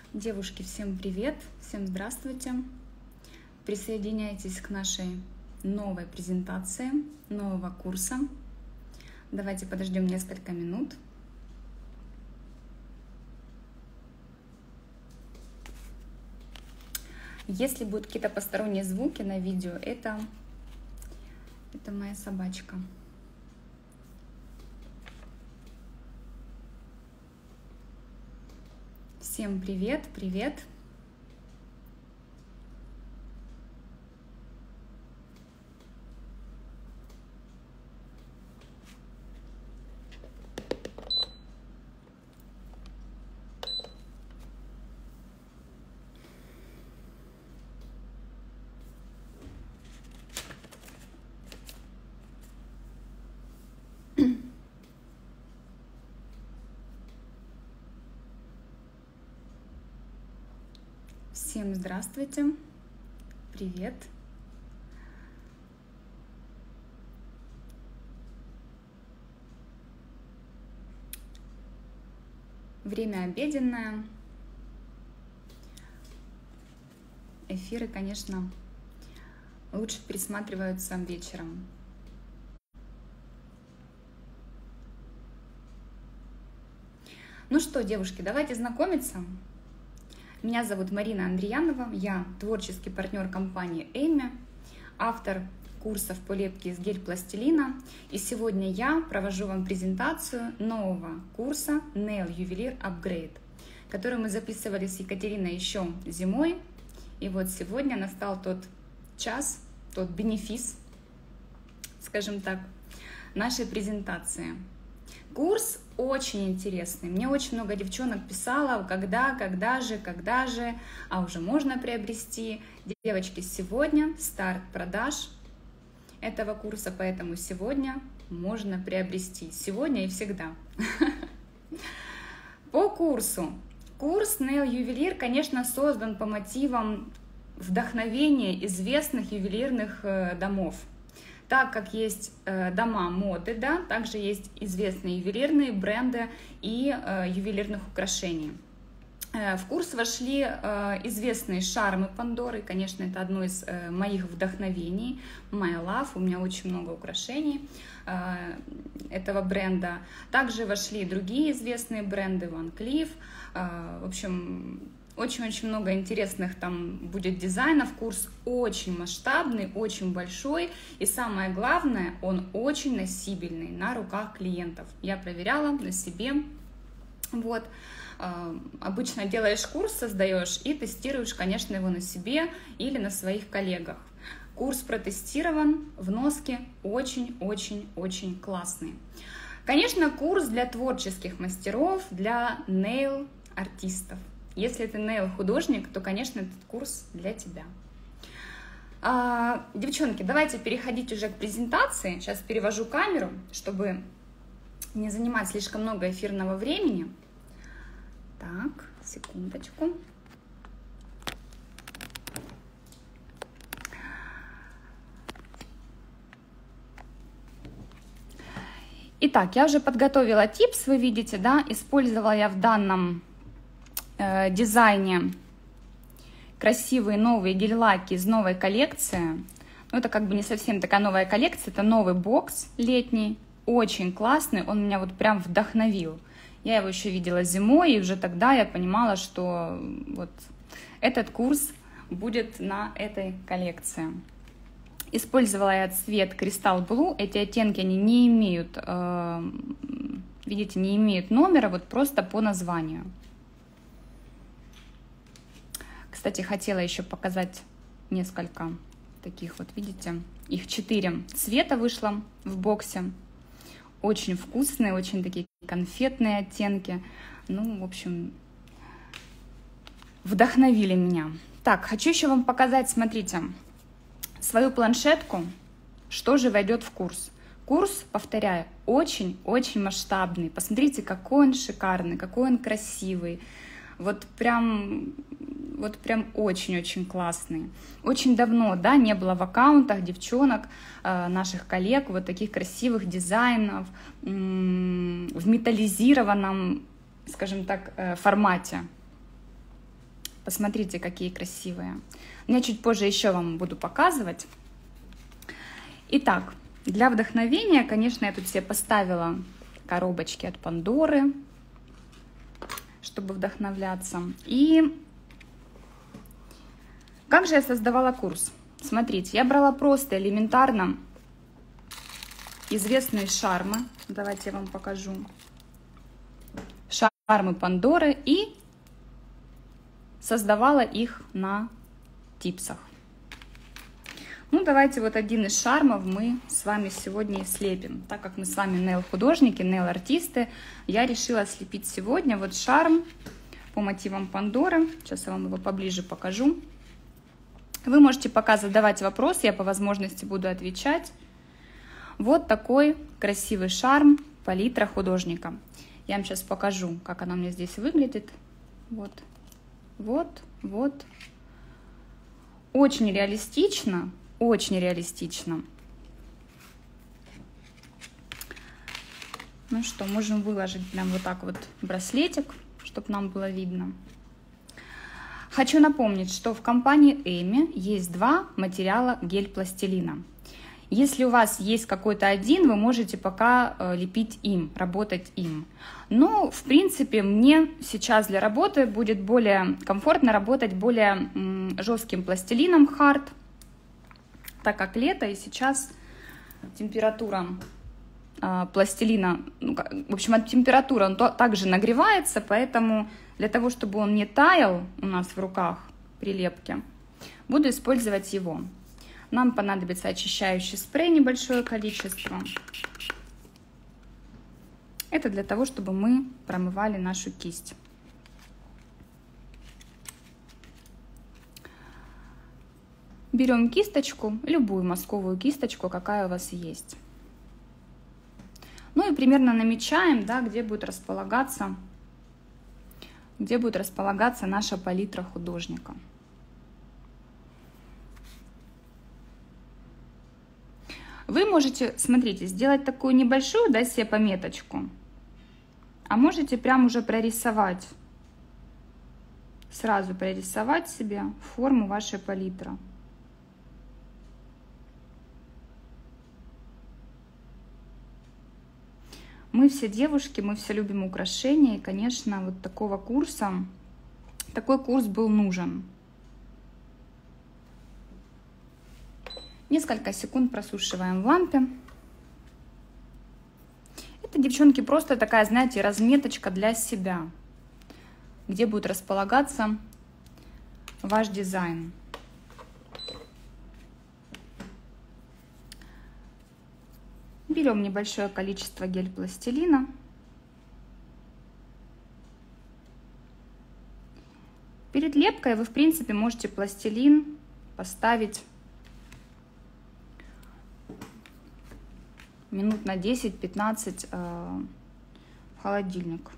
Девушки, всем привет, всем здравствуйте. Присоединяйтесь к нашей новой презентации, нового курса. Давайте подождем несколько минут. Если будут какие-то посторонние звуки на видео, это моя собачка. Всем привет, привет! Всем здравствуйте, привет! Время обеденное. Эфиры, конечно, лучше пересматриваются вечером. Ну что, девушки, давайте знакомиться. Меня зовут Марина Андреянова, я творческий партнер компании Эми, автор курсов по лепке из гель-пластилина. И сегодня я провожу вам презентацию нового курса Nail Juveler Upgrade, который мы записывали с Екатериной еще зимой. И вот сегодня настал тот час, тот бенефис, скажем так, нашей презентации. Курс очень интересный. Мне очень много девчонок писало, когда же, а уже можно приобрести. Девочки, сегодня старт продаж этого курса, поэтому сегодня можно приобрести. Сегодня и всегда. По курсу. Курс Nail Juveler, конечно, создан по мотивам вдохновения известных ювелирных домов. Так как есть дома моды, да, также есть известные ювелирные бренды и ювелирных украшений. В курс вошли известные шармы Пандоры, конечно, это одно из моих вдохновений, My Love, у меня очень много украшений этого бренда. Также вошли другие известные бренды, Van Cleef, в общем, очень-очень много интересных там будет дизайнов. Курс очень масштабный, очень большой. И самое главное, он очень носибельный на руках клиентов. Я проверяла на себе. Вот. Обычно делаешь курс, создаешь и тестируешь, конечно, его на себе или на своих коллегах. Курс протестирован, вноски очень-очень-очень классные. Конечно, курс для творческих мастеров, для нейл-артистов. Если ты нейл-художник, то, конечно, этот курс для тебя. Девчонки, давайте переходить уже к презентации. Сейчас перевожу камеру, чтобы не занимать слишком много эфирного времени. Так, секундочку. Итак, я уже подготовила типс, вы видите, да, использовала я в данном дизайне красивые новые гель-лаки из новой коллекции. Ну, это как бы не совсем такая новая коллекция, это новый бокс летний, очень классный, он меня вот прям вдохновил. Я его еще видела зимой, и уже тогда я понимала, что вот этот курс будет на этой коллекции. Использовала я цвет Crystal Blue, эти оттенки, они не имеют, видите, не имеют номера, вот просто по названию. Кстати, хотела еще показать несколько таких вот, видите, их 4 цвета вышло в боксе. Очень вкусные, очень такие конфетные оттенки. Ну, в общем, вдохновили меня. Так, хочу еще вам показать, смотрите, свою планшетку, что же войдет в курс. Курс, повторяю, очень-очень масштабный. Посмотрите, какой он шикарный, какой он красивый. Вот прям очень-очень классный. Очень давно, да, не было в аккаунтах девчонок, наших коллег, вот таких красивых дизайнов в металлизированном, скажем так, формате. Посмотрите, какие красивые. Я чуть позже еще вам буду показывать. Итак, для вдохновения, конечно, я тут себе поставила коробочки от Пандоры, чтобы вдохновляться. И как же я создавала курс? Смотрите, я брала просто элементарно известные шармы. Давайте я вам покажу. Шармы Пандоры и создавала их на типсах. Ну, давайте вот один из шармов мы с вами сегодня и слепим. Так как мы с вами нейл-художники, нейл-артисты, я решила слепить сегодня вот шарм по мотивам Пандоры. Сейчас я вам его поближе покажу. Вы можете пока задавать вопросы, я по возможности буду отвечать. Вот такой красивый шарм, палитра художника. Я вам сейчас покажу, как она мне здесь выглядит. Вот, вот, вот. Очень реалистично, очень реалистично. Ну что, можем выложить прям вот так вот браслетик, чтобы нам было видно. Хочу напомнить, что в компании Эми есть два материала гель-пластилина. Если у вас есть какой-то один, вы можете пока лепить им, работать им. Но, в принципе, мне сейчас для работы будет более комфортно работать более жестким пластилином хард, так как лето, и сейчас температура пластилина, в общем, от температуры он также нагревается, поэтому для того, чтобы он не таял у нас в руках при лепке, буду использовать его. Нам понадобится очищающий спрей, небольшое количество. Это для того, чтобы мы промывали нашу кисть. Берем кисточку, любую мазковую кисточку, какая у вас есть. Ну и примерно намечаем, да, где будет располагаться наша палитра художника. Вы можете, смотрите, сделать такую небольшую, да, себе пометочку, а можете прям уже прорисовать, сразу прорисовать себе форму вашей палитры. Мы все девушки, мы все любим украшения, и, конечно, вот такой курс был нужен. Несколько секунд просушиваем в лампе. Это, девчонки, просто такая, знаете, разметочка для себя, где будет располагаться ваш дизайн. Берем небольшое количество гель-пластилина. Перед лепкой вы, в принципе, можете пластилин поставить минут на 10-15 в холодильник.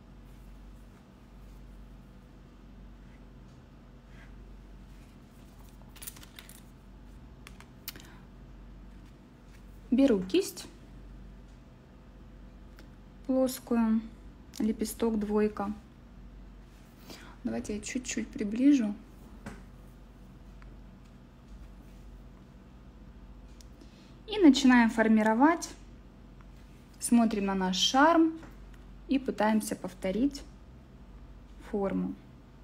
Беру кисть плоскую, лепесток двойка. Давайте я чуть-чуть приближу. И начинаем формировать. Смотрим на наш шарм и пытаемся повторить форму.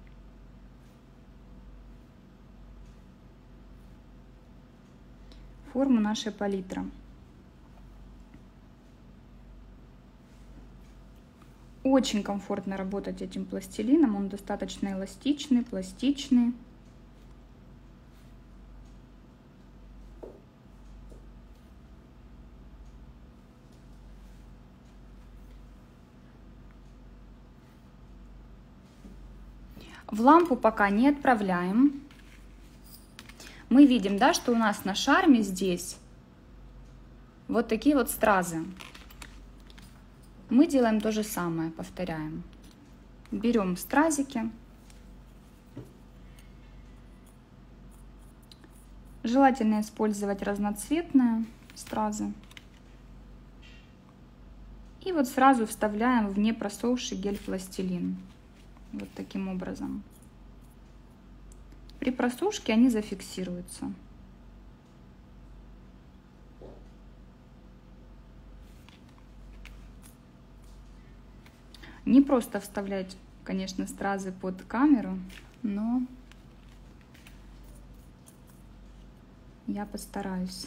Форму нашей палитры. Очень комфортно работать этим пластилином, он достаточно эластичный, пластичный. В лампу пока не отправляем. Мы видим, да, что у нас на шарме здесь вот такие вот стразы. Мы делаем то же самое, повторяем. Берем стразики. Желательно использовать разноцветные стразы. И вот сразу вставляем в непросохший гель-пластилин. Вот таким образом. при просушке они зафиксируются. Не просто вставлять, конечно, стразы под камеру, но я постараюсь.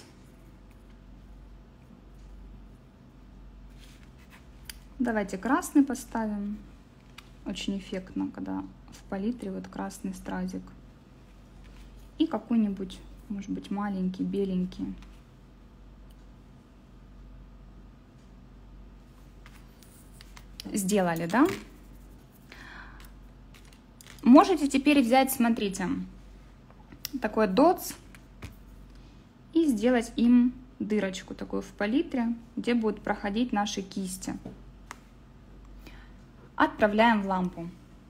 Давайте красный поставим. Очень эффектно, когда в палитре вот красный стразик. И какой-нибудь, может быть, маленький, беленький. Сделали, да? Можете теперь взять, смотрите, такой дотс и сделать им дырочку такую в палитре, где будут проходить наши кисти. Отправляем в лампу.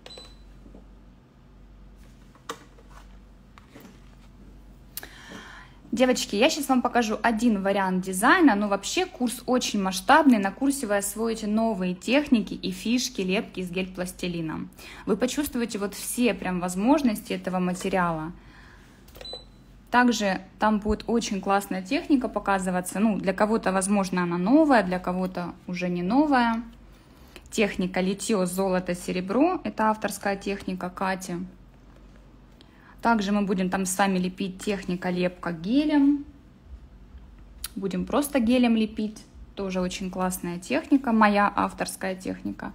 Девочки, я сейчас вам покажу один вариант дизайна, но вообще курс очень масштабный. На курсе вы освоите новые техники и фишки лепки из гель-пластилина. Вы почувствуете вот все прям возможности этого материала. Также там будет очень классная техника показываться. Ну, для кого-то, возможно, она новая, для кого-то уже не новая. Техника литье золото-серебро. Это авторская техника Кати. Также мы будем там с вами лепить техника лепка гелем. Будем просто гелем лепить. Тоже очень классная техника, моя авторская техника.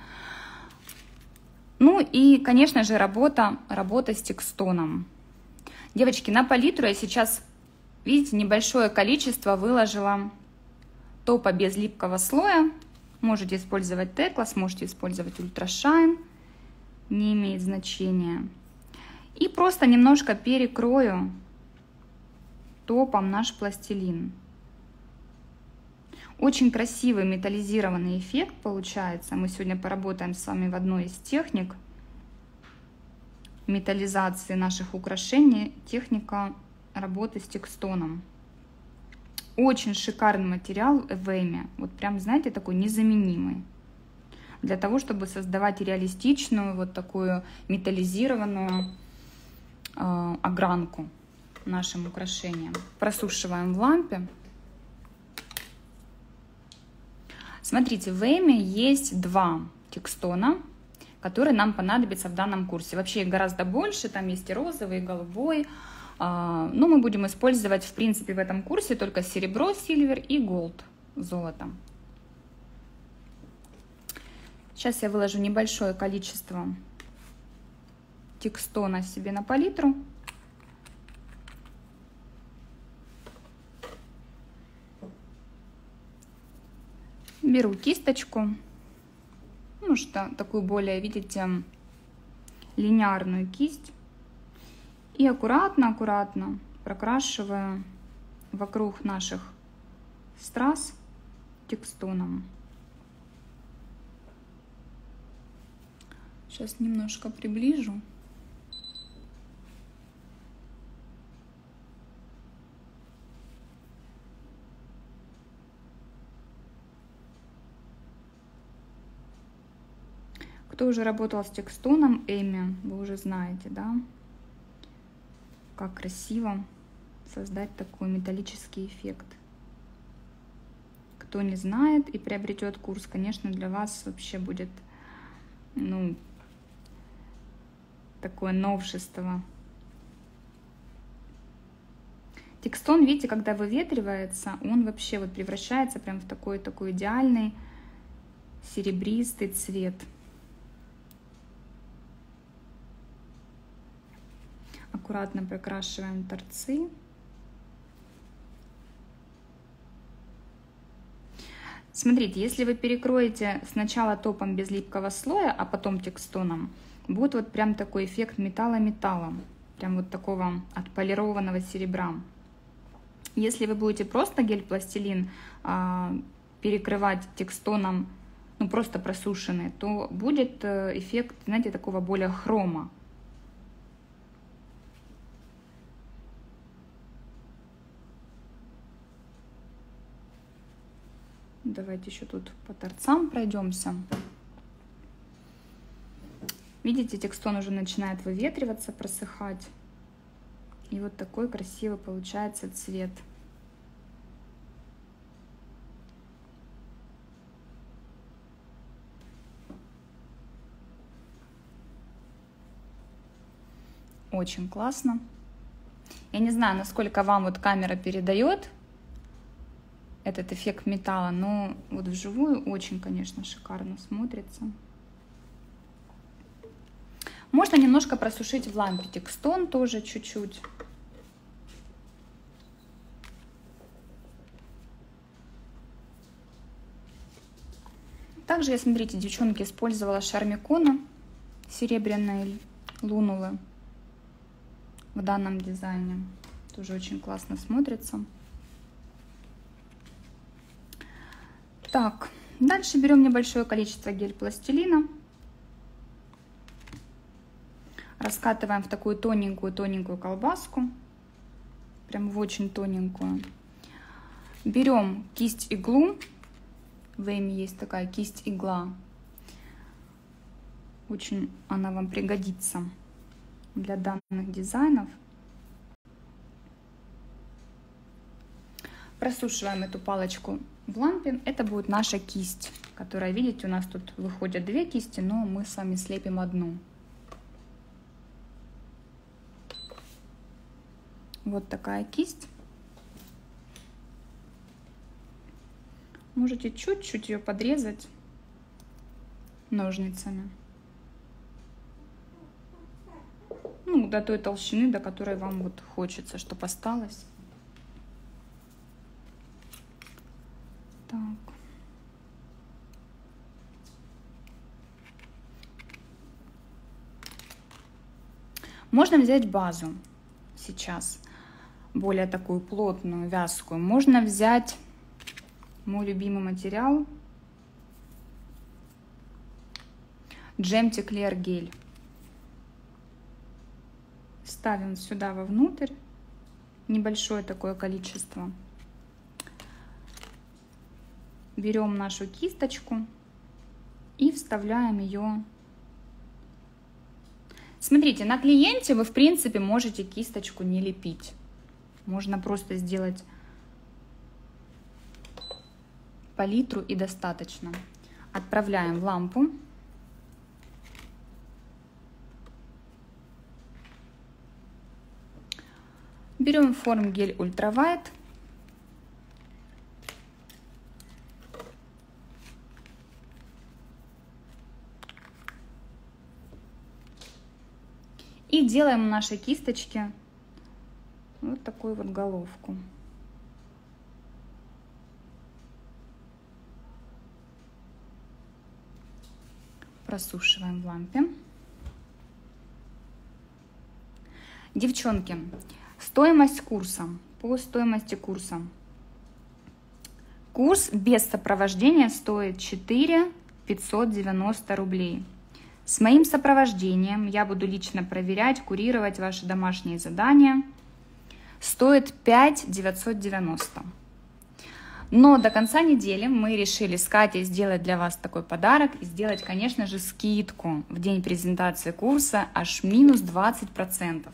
Ну и, конечно же, работа с текстоном. Девочки, на палитру я сейчас, видите, небольшое количество выложила топа без липкого слоя. Можете использовать Теклас, можете использовать Ультрашайн. Не имеет значения. И просто немножко перекрою топом наш пластилин. Очень красивый металлизированный эффект получается. Мы сегодня поработаем с вами в одной из техник металлизации наших украшений. Техника работы с текстоном. Очень шикарный материал Эвейми. Вот прям, знаете, такой незаменимый. Для того, чтобы создавать реалистичную, вот такую металлизированную огранку нашим украшениям. Просушиваем в лампе. Смотрите, в Эйме есть два текстона, которые нам понадобятся в данном курсе. Вообще их гораздо больше, там есть и розовый, и голубой. Но мы будем использовать, в принципе, в этом курсе только серебро, сильвер и голд, золото. Сейчас я выложу небольшое количество текстона себе на палитру. Беру кисточку, ну что, такую более, видите, линейную кисть. И аккуратно прокрашиваю вокруг наших страз текстоном. Сейчас немножко приближу. Кто уже работал с текстоном Эйми, вы уже знаете, да, как красиво создать такой металлический эффект. Кто не знает и приобретет курс, конечно, для вас вообще будет, ну, такое новшество. Текстон, видите, когда выветривается, он вообще вот превращается прям в такой идеальный серебристый цвет. Аккуратно прокрашиваем торцы. Смотрите, если вы перекроете сначала топом без липкого слоя, а потом текстоном, будет вот прям такой эффект металла-металла, прям вот такого отполированного серебра. Если вы будете просто гель-пластилин перекрывать текстоном, ну просто просушенный, то будет эффект, знаете, такого более хрома. Давайте еще тут по торцам пройдемся. Видите, текстон уже начинает выветриваться, просыхать. И вот такой красивый получается цвет. Очень классно. Я не знаю, насколько вам вот камера передает этот эффект металла, но вот вживую очень, конечно, шикарно смотрится. Можно немножко просушить в лампе текстон тоже чуть-чуть. Также я, смотрите, девчонки, использовала Шармикона серебряные лунулы в данном дизайне. Тоже очень классно смотрится. Так, дальше берем небольшое количество гель-пластилина. Раскатываем в такую тоненькую колбаску. Прям в очень тоненькую. Берем кисть-иглу. В Эми есть такая кисть-игла. Очень она вам пригодится для данных дизайнов. Просушиваем эту палочку в лампе. Это будет наша кисть, которая, видите, у нас тут выходят две кисти, но мы с вами слепим одну. Вот такая кисть. Можете чуть-чуть ее подрезать ножницами. Ну, до той толщины, до которой вам вот хочется, чтобы осталось. Так. Можно взять базу сейчас, более такую плотную, вязкую. Можно взять мой любимый материал Gemtech Clear гель. Ставим сюда вовнутрь небольшое такое количество. Берем нашу кисточку и вставляем ее. Смотрите, на клиенте вы в принципе можете кисточку не лепить. Можно просто сделать палитру и достаточно. Отправляем в лампу. Берем форм гель Ultra White. И делаем нашей кисточке вот такую вот головку. Просушиваем в лампе. Девчонки, стоимость курса. По стоимости курса. Курс без сопровождения стоит 4 590 рублей. С моим сопровождением я буду лично проверять, курировать ваши домашние задания. Стоит 5 990. Но до конца недели мы решили с Катей сделать для вас такой подарок и сделать, конечно же, скидку в день презентации курса аж минус 20%.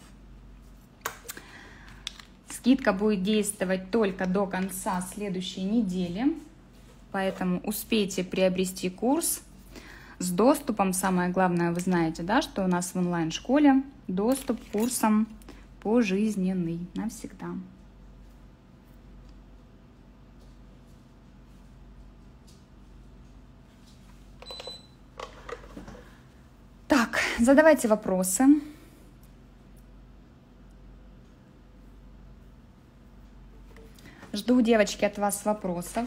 Скидка будет действовать только до конца следующей недели, поэтому успейте приобрести курс с доступом. Самое главное, вы знаете, да, что у нас в онлайн-школе доступ к курсам пожизненный навсегда. Так, задавайте вопросы. Жду, девочки, от вас вопросов.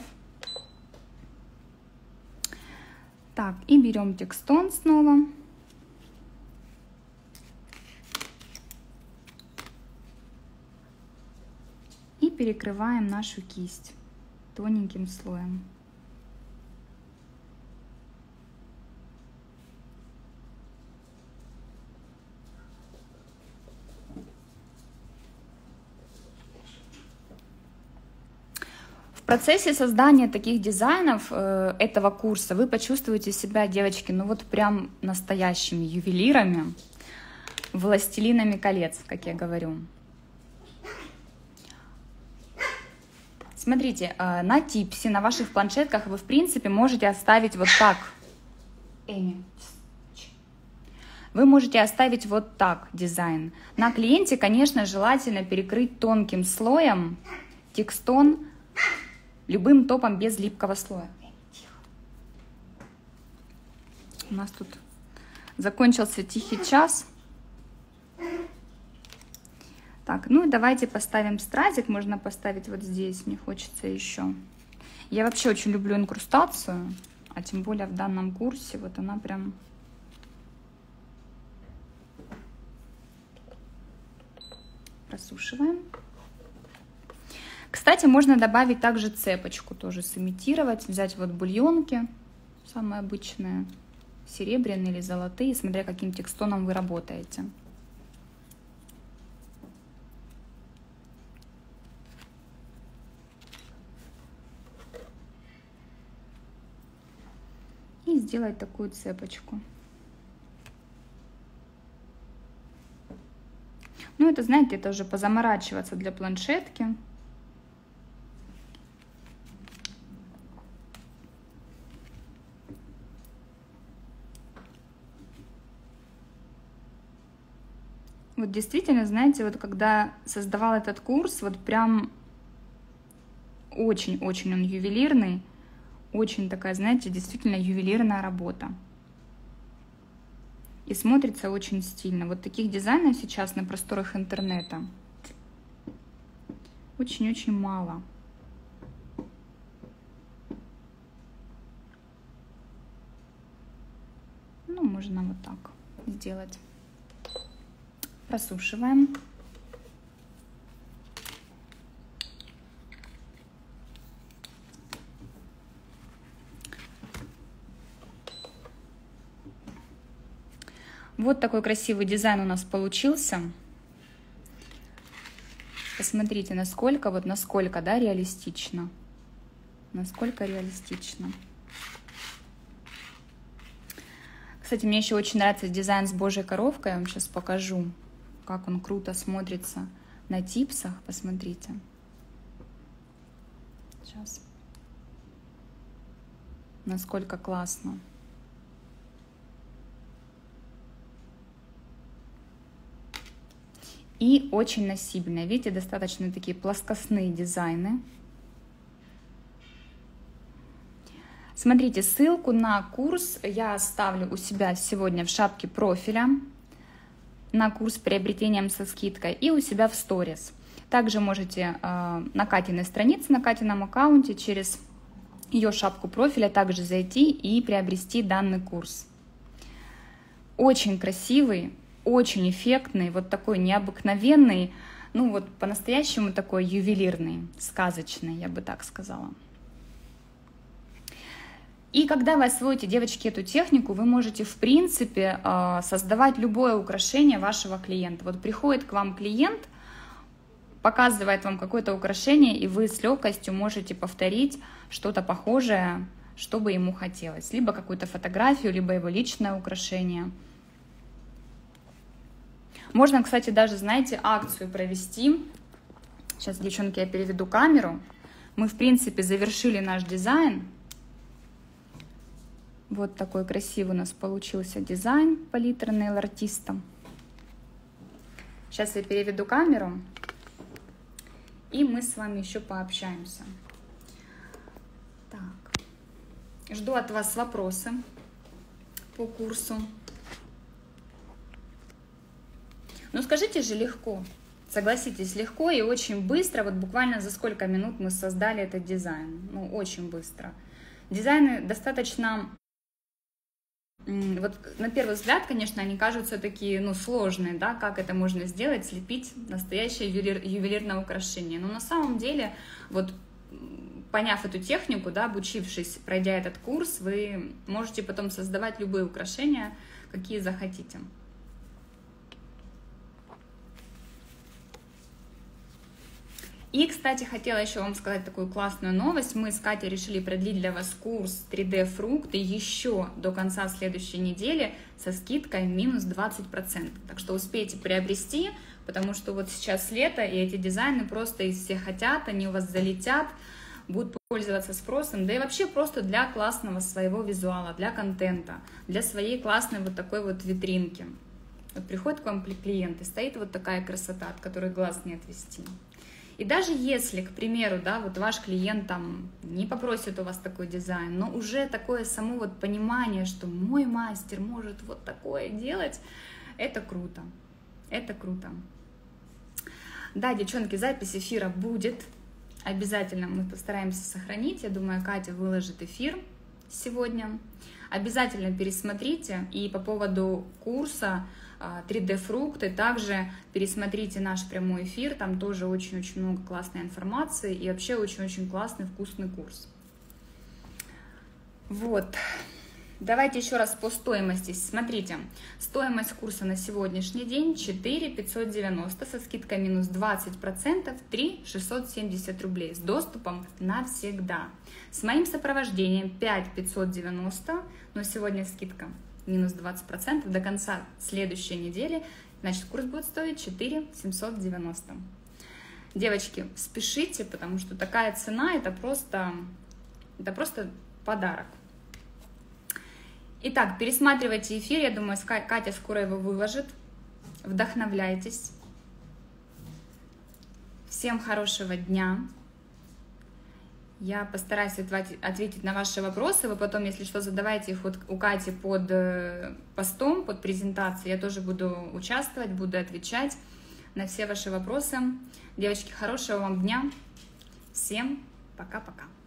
Так, и берем текстон снова. И перекрываем нашу кисть тоненьким слоем. В процессе создания таких дизайнов этого курса вы почувствуете себя, девочки, ну вот прям настоящими ювелирами, властелинами колец, как я говорю. Смотрите, на типсе, на ваших планшетках вы, в принципе, можете оставить вот так. Эми. Вы можете оставить вот так дизайн. На клиенте, конечно, желательно перекрыть тонким слоем текстон любым топом без липкого слоя. У нас тут закончился тихий час. Так, ну и давайте поставим стразик. Можно поставить вот здесь, мне хочется еще. Я вообще очень люблю инкрустацию, а тем более в данном курсе вот она прям... Просушиваем. Кстати, можно добавить также цепочку, тоже сымитировать, взять вот бульонки, самые обычные, серебряные или золотые, смотря каким текстоном вы работаете. И сделать такую цепочку. Ну, это, знаете, это уже позаморачиваться для планшетки. Вот действительно, знаете, вот когда создавал этот курс, вот прям очень-очень он ювелирный, очень такая, знаете, действительно ювелирная работа. И смотрится очень стильно. Вот таких дизайнов сейчас на просторах интернета очень-очень мало. Ну, можно вот так сделать. Просушиваем. Вот такой красивый дизайн у нас получился. Посмотрите, насколько, да, реалистично. Насколько реалистично. Кстати, мне еще очень нравится дизайн с Божьей коровкой. Я вам сейчас покажу, как он круто смотрится на типсах. Посмотрите. Сейчас. Насколько классно. И очень носибельная. Видите, достаточно такие плоскостные дизайны. Смотрите, ссылку на курс я оставлю у себя сегодня в шапке профиля на курс приобретением со скидкой и у себя в сторис. Также можете на Катиной странице, на Катином аккаунте через ее шапку профиля также зайти и приобрести данный курс. Очень красивый. Очень эффектный, вот такой необыкновенный, ну вот по-настоящему такой ювелирный, сказочный, я бы так сказала. И когда вы освоите, девочки, эту технику, вы можете, в принципе, создавать любое украшение вашего клиента. Вот приходит к вам клиент, показывает вам какое-то украшение, и вы с легкостью можете повторить что-то похожее, что бы ему хотелось. Либо какую-то фотографию, либо его личное украшение. Можно, кстати, даже, знаете, акцию провести. Сейчас, девчонки, я переведу камеру. Мы, в принципе, завершили наш дизайн. Вот такой красивый у нас получился дизайн палитры Nail Artist. Сейчас я переведу камеру, и мы с вами еще пообщаемся. Так. Жду от вас вопросы по курсу. Ну скажите же, легко, согласитесь, легко и очень быстро, вот буквально за сколько минут мы создали этот дизайн, ну очень быстро. Дизайны достаточно, вот на первый взгляд, конечно, они кажутся такие, ну сложные, да, как это можно сделать, слепить настоящее ювелирное украшение, но на самом деле, вот поняв эту технику, да, обучившись, пройдя этот курс, вы можете потом создавать любые украшения, какие захотите. И, кстати, хотела еще вам сказать такую классную новость. Мы с Катей решили продлить для вас курс 3D фрукты еще до конца следующей недели со скидкой минус 20%. Так что успейте приобрести, потому что вот сейчас лето, и эти дизайны просто из всех хотят, они у вас залетят, будут пользоваться спросом, да и вообще просто для классного своего визуала, для контента, для своей классной вот такой вот витринки. Вот приходит к вам клиент, и стоит вот такая красота, от которой глаз не отвести. И даже если, к примеру, да, вот ваш клиент там не попросит у вас такой дизайн, но уже такое само вот понимание, что мой мастер может вот такое делать, это круто, это круто. Да, девчонки, запись эфира будет, обязательно мы постараемся сохранить, я думаю, Катя выложит эфир сегодня, обязательно пересмотрите, и по поводу курса 3D-фрукты, также пересмотрите наш прямой эфир, там тоже очень-очень много классной информации и вообще очень-очень классный, вкусный курс. Вот, давайте еще раз по стоимости. Смотрите, стоимость курса на сегодняшний день 4 590 со скидкой минус 20%, 3 670 рублей с доступом навсегда. С моим сопровождением 5 590, но сегодня скидка минус 20% до конца следующей недели, значит, курс будет стоить 4 790. Девочки, спешите, потому что такая цена, это просто подарок. Итак, пересматривайте эфир, я думаю, Катя скоро его выложит. Вдохновляйтесь. Всем хорошего дня. Я постараюсь ответить на ваши вопросы. Вы потом, если что, задавайте их вот у Кати под постом, под презентацией. Я тоже буду участвовать, буду отвечать на все ваши вопросы. Девочки, хорошего вам дня. Всем пока-пока.